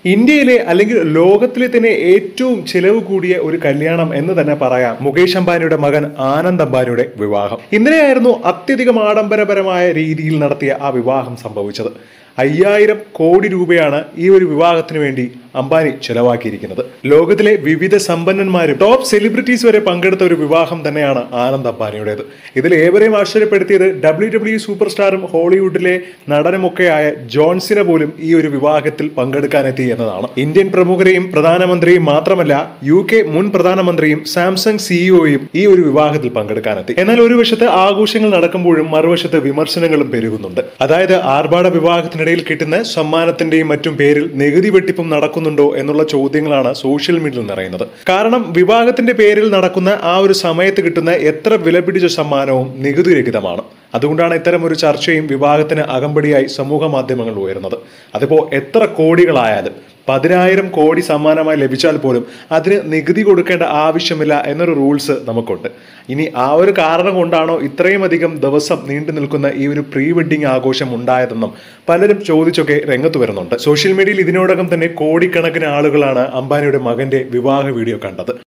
ഇന്ത്യയിലെ അല്ലെങ്കിൽ ലോകത്തിലെ തന്നെ ഏറ്റവും ചിലവ് കൂടിയ ഒരു കല്യാണം എന്ന് തന്നെ പറയാം മുകേഷ് അംബാനിയുടെ മകൻ ആനന്ദ് അംബാനിയുടെ വിവാഹം. ഇന്നലെയായിരുന്നു അത്യധികം ആഡംബരപരമായ രീതിയിൽ നടത്തിയ ആ വിവാഹം സംഭവിച്ചത്. 5000 കോടി രൂപയാണ് ഈ ഒരു വിവാഹത്തിന് വേണ്ടി അംബാനി ചെലവാക്കിയിരിക്കുന്നത്. ലോകത്തിലെ വിവിധ സമ്പന്നന്മാരും ടോപ്പ് സെലിബ്രിറ്റീസ് വരെ പങ്കെടുത്ത ഒരു വിവാഹം തന്നെയാണ് ആനന്ദ് അംബാനിയുടേത്. ഇതിൽ ഏവരെയും ആശ്ചര്യപ്പെടുത്തിയത് WWE സൂപ്പർ സ്റ്റാറും ഹോളിവുഡിലെ നടനുമൊക്കെയായ ജോൺസിനെ പോലും ഈ ഒരു വിവാഹത്തിൽ പങ്കെടുക്കാനെത്തി എന്നതാണ്. ഇന്ത്യൻ പ്രമുഖരെയും പ്രധാനമന്ത്രിയും മാത്രമല്ല UK മുൻ പ്രധാനമന്ത്രിയും സാംസങ് സിഇഒയും ഈ ഒരു വിവാഹത്തിൽ പങ്കെടുക്കാനെത്തി. എന്നാൽ ഒരു വശത്ത് ആഘോഷങ്ങൾ നടക്കുമ്പോഴും മറുവശത്ത് വിമർശനങ്ങളും പെരുകുന്നുണ്ട്. അതായത് ആർഭാട വിവാഹത്തിനിടയിൽ കിട്ടുന്ന സമ്മാനത്തിന്റെയും മറ്റും പേരിൽ നികുതി വെട്ടിപ്പും നടക്കുന്നുണ്ടോ എന്നുള്ള ചോദ്യങ്ങളാണ് സോഷ്യൽ മീഡിയയിൽ നിറയുന്നത്. കാരണം വിവാഹത്തിന്റെ പേരിൽ നടക്കുന്ന ആ ഒരു സമയത്ത് കിട്ടുന്ന എത്ര വിലപിടിച്ച സമ്മാനവും നികുതി രഹിതമാണ്. അതുകൊണ്ടാണ് ഇത്തരം ഒരു ചർച്ചയും വിവാഹത്തിന് അകമ്പടിയായി സമൂഹ മാധ്യമങ്ങൾ ഉയരുന്നത്. അതിപ്പോ എത്ര കോടികളായാലും 10,000 കോടി സമ്മാനമായി ലഭിച്ചാൽ പോലും അതിന് നികുതി കൊടുക്കേണ്ട ആവശ്യമില്ല എന്നൊരു റൂൾസ് നമുക്കുണ്ട്. ഇനി ആ ഒരു കാരണം കൊണ്ടാണോ ഇത്രയും അധികം ദിവസം നീണ്ടു നിൽക്കുന്ന ഈ ഒരു പ്രീ വെഡിങ് ആഘോഷം ഉണ്ടായതെന്നും പലരും ചോദിച്ചൊക്കെ രംഗത്ത് വരുന്നുണ്ട്. സോഷ്യൽ മീഡിയയിൽ ഇതിനോടകം തന്നെ കോടിക്കണക്കിന് ആളുകളാണ് അംബാനിയുടെ മകന്റെ വിവാഹ വീഡിയോ കണ്ടത്.